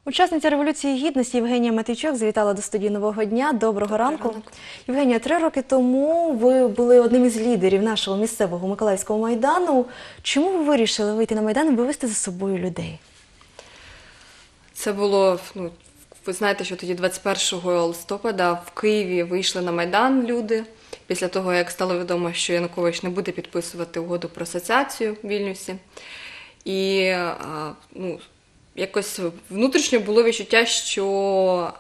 Учасниця Революції Гідності Євгенія Матійчук завітала до студії «Нового дня». Доброго ранку. Євгенія, 3 роки тому ви були одним із лідерів нашого місцевого Миколаївського Майдану. Чому ви вирішили вийти на Майдан і вивести за собою людей? Це було, ви знаєте, що тоді 21 листопада в Києві вийшли на Майдан люди, після того, як стало відомо, що Янукович не буде підписувати угоду про асоціацію в Вільнюсі. І якось внутрішньо було відчуття, що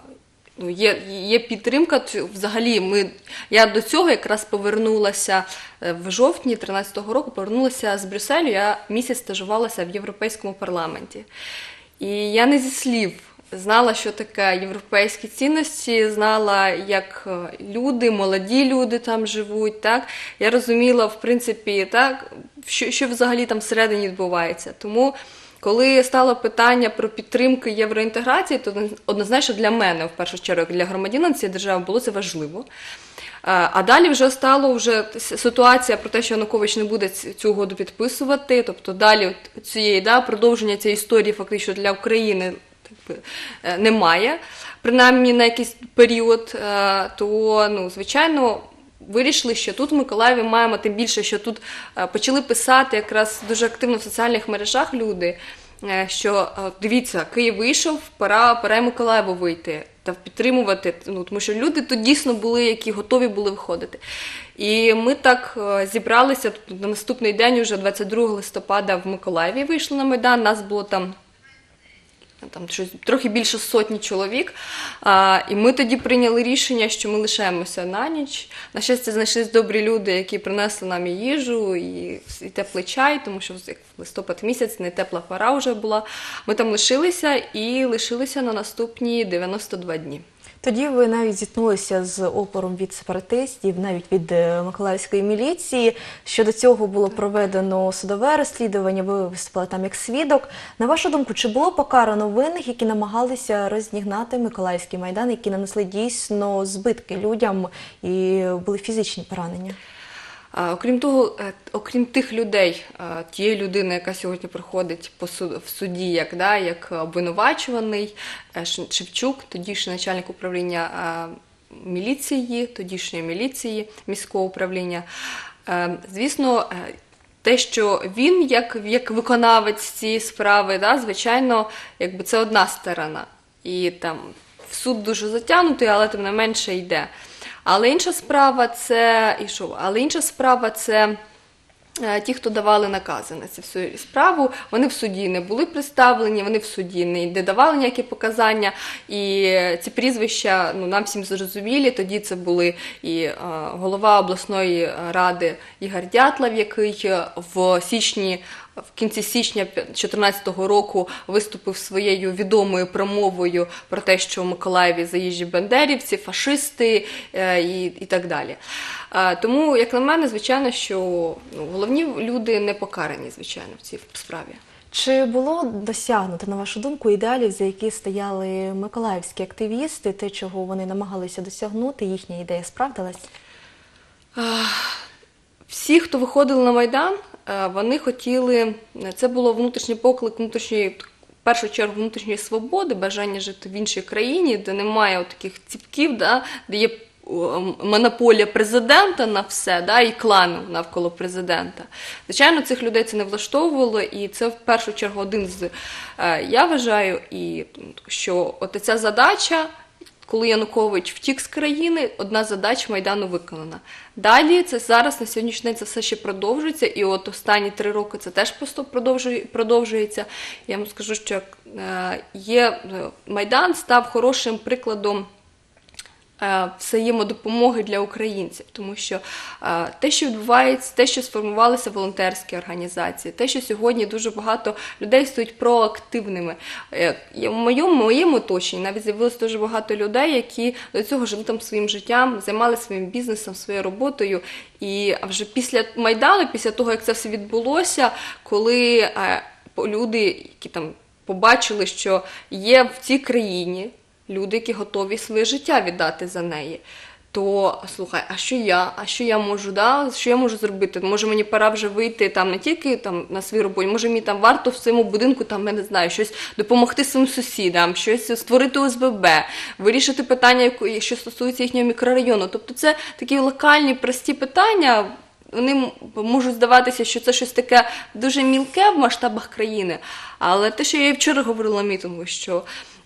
є підтримка. Взагалі, я до цього якраз повернулася в жовтні 2013 року, повернулася з Брюсселю, я місяць стажувалася в Європейському парламенті. І я не зі слів знала, що таке європейські цінності, знала, як люди, молоді люди там живуть, так? Я розуміла, в принципі, так, що взагалі там всередині відбувається. Тому, коли стало питання про підтримку євроінтеграції, то однозначно для мене, в першу чергу, як для громадянина цієї держави, було це важливо. А далі вже стала ситуація про те, що Янукович не буде цю угоду підписувати, тобто далі продовження цієї історії фактично для України немає, принаймні на якийсь період, то, звичайно, вирішили, що тут в Миколаєві маємо, тим більше, що тут почали писати якраз дуже активно в соціальних мережах люди, що дивіться, Київ вийшов, пора Миколаєву вийти та підтримувати, тому що люди тут дійсно були, які готові були виходити. І ми так зібралися на наступний день, уже 22 листопада в Миколаєві вийшли на Майдан, нас було там щось трохи більше 100 чоловік, і ми тоді прийняли рішення, що ми лишаємося на ніч. На щастя, знайшлись добрі люди, які принесли нам і їжу, і теплий чай, тому що в листопад місяць, не тепла пора вже була. Ми там лишилися на наступні 92 дні. Тоді ви навіть зіткнулися з опором від сепаратистів, навіть від миколаївської міліції. Щодо цього було проведено судове розслідування, ви виступали там як свідок. На вашу думку, чи було покарано винних, які намагалися розігнати Миколаївський Майдан, які нанесли дійсно збитки людям і були фізичні поранення? Окрім тих людей, тієї людини, яка сьогодні проходить в суді як обвинувачуваний, Шевчук, тодішній начальник управління тодішньої міліції, міського управління, звісно, те, що він як виконавець цієї справи, звичайно, це одна сторона. І там в суд дуже затягнутий, але тим не менше йде. Але інша справа це ті, хто давали накази на цю всю справу. Вони в суді не були представлені, вони в суді не давали ніякі показання. І ці прізвища нам всім зрозумілі. Тоді це були і голова обласної ради Ігор Дятлов, який в кінці січня 2014 року виступив своєю відомою промовою про те, що в Миколаєві заїжджі бандерівці, фашисти і так далі. Тому, як на мене, звичайно, що головні люди не покарані, звичайно, в цій справі. Чи було досягнуто, на вашу думку, ідеалів, за які стояли миколаївські активісти, те, чого вони намагалися досягнути, їхня ідея справдилась? Всі, хто виходили на Майдан, вони хотіли, це було внутрішній поклик, в першу чергу внутрішньої свободи, бажання жити в іншій країні, де немає таких ціпків, де є монополія президента на все, і клану навколо президента. Звичайно, цих людей це не влаштовувало, і це в першу чергу я вважаю, що ця задача, коли Янукович втік з країни, одна задача Майдану виконана. Далі, це зараз, на сьогоднішній день, це все ще продовжується, і останні 3 роки це теж просто продовжується. Я вам скажу, що Майдан став хорошим прикладом взаємодопомоги для українців, тому що те, що відбувається, те, що сформувалися волонтерські організації, те, що сьогодні дуже багато людей стають проактивними. В моєму оточенні навіть з'явилося дуже багато людей, які до цього жили там своїм життям, займалися своїм бізнесом, своєю роботою. І вже після Майдану, після того, як це все відбулося, коли люди, які там побачили, що є в цій країні люди, які готові своє життя віддати за неї, то, слухай, а що я? А що я можу, да? Що я можу зробити? Може мені пора вже вийти там не тільки там на свій роботі, може мені там варто в своєму будинку, там, я не знаю, щось допомогти своїм сусідам, щось створити ОСББ, вирішити питання, що стосується їхнього мікрорайону. Тобто це такі локальні, прості питання. Вони можуть здаватися, що це щось таке дуже мілке в масштабах країни, але те, що я і вчора говорила на мітингу, що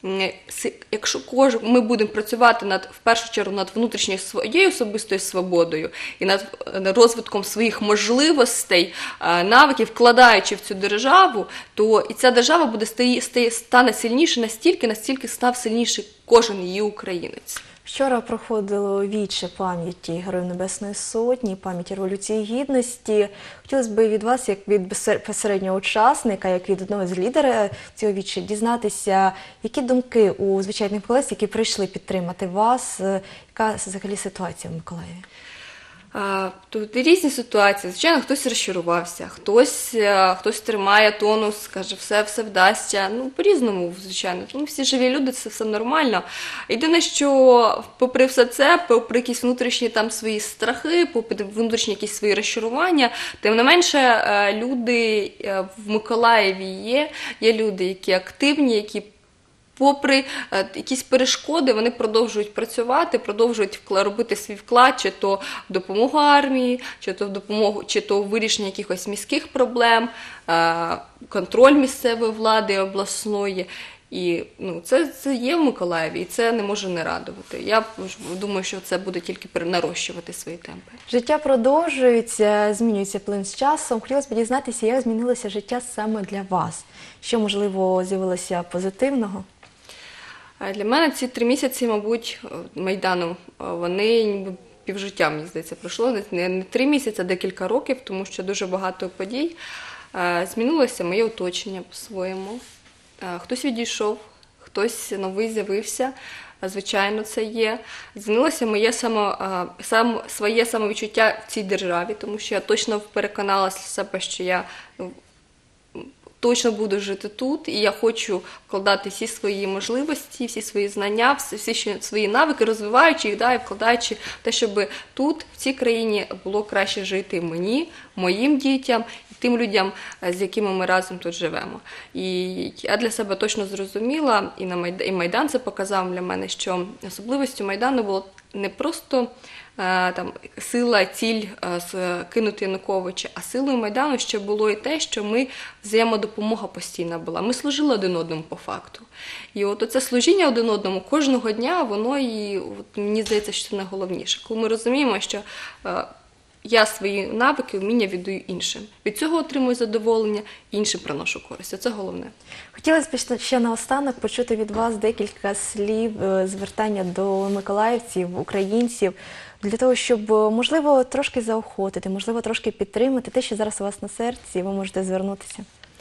якщо ми будемо працювати в першу чергу над внутрішньою своєю особистою свободою і над розвитком своїх можливостей, навиків, вкладаючи в цю державу, то і ця держава стане сильніше настільки став сильніший кожен її українець. Вчора проходило віче пам'яті Героїв Небесної Сотні, пам'яті Революції Гідності. Хотілося б від вас, як від безпосереднього учасника, як від одного з лідерів цього віче, дізнатися, які думки у звичайних миколаївців, які прийшли підтримати вас, яка взагалі ситуація в Миколаєві? Тут різні ситуації. Звичайно, хтось розчарувався, хтось тримає тонус, каже, все вдасться. Ну, по-різному, звичайно. Ми всі живі люди, це все нормально. Єдине, що попри все це, попри якісь внутрішні там свої страхи, попри внутрішні якісь свої розчарування, тим не менше люди в Миколаєві є люди, які активні, які попри якісь перешкоди, вони продовжують працювати, продовжують робити свій вклад, чи то в допомогу армії, чи то в вирішення якихось міських проблем, контроль місцевої влади, обласної. І це є в Миколаєві, і це не може не радувати. Я думаю, що це буде тільки нарощувати свої темпи. Життя продовжується, змінюється плин з часом. Хотілося б дізнатися, як змінилося життя саме для вас? Що, можливо, з'явилося позитивного? Для мене ці 3 місяці, мабуть, Майдану, вони ніби півжиття, мені здається, пройшло. Не 3 місяці, а декілька років, тому що дуже багато подій. Змінилося моє оточення по-своєму. Хтось відійшов, хтось новий з'явився. Звичайно, це є. Змінилося моє своє самовідчуття в цій державі, тому що я точно переконалася в себе, що я точно буду жити тут, і я хочу вкладати всі свої можливості, всі свої знання, всі свої навики, розвиваючи їх, і вкладаючи в те, щоб тут, в цій країні, було краще жити мені, моїм дітям, і тим людям, з якими ми разом тут живемо. І я для себе точно зрозуміла, і Майдан це показав для мене, що особливістю Майдану було не просто сила, ціль кинути Януковича, а силою Майдану ще було і те, що взаємодопомога постійна була. Ми служили один одному по факту. І от оце служіння один одному кожного дня, воно мені здається, що це найголовніше. Коли ми розуміємо, що я свої навики, вміння віддаю іншим. Від цього отримую задоволення, іншим приношу користь. Це головне. Хотілося б ще наостанок почути від вас декілька слів звертання до миколаївців, українців, для того, щоб, можливо, трошки заохотити, можливо, трошки підтримати те, що зараз у вас на серці, ви можете звернутися.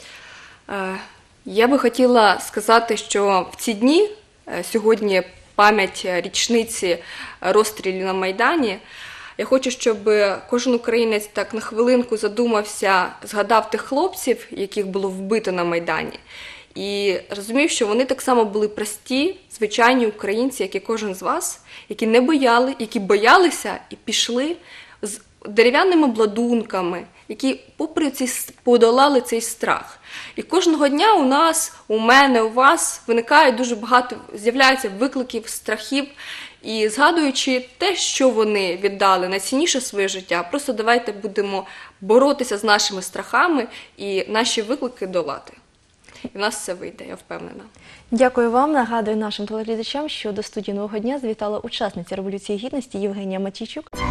Я би хотіла сказати, що в ці дні, сьогодні пам'ять річниці розстрілів на Майдані, я хочу, щоб кожен українець так на хвилинку задумався, згадав тих хлопців, яких було вбито на Майдані, і розумів, що вони так само були прості, звичайні українці, як і кожен з вас, які боялися і пішли з дерев'яними обладунками, які подолали цей страх. І кожного дня у нас, у мене, у вас виникає дуже багато, з'являється викликів, страхів. І згадуючи те, що вони віддали найцінніше своє життя, просто давайте будемо боротися з нашими страхами і наші виклики долати. І в нас все вийде, я впевнена. Дякую вам. Нагадую нашим телеглядачам, що до студії «Нового дня» завітала учасниця Революції Гідності Євгенія Матійчук.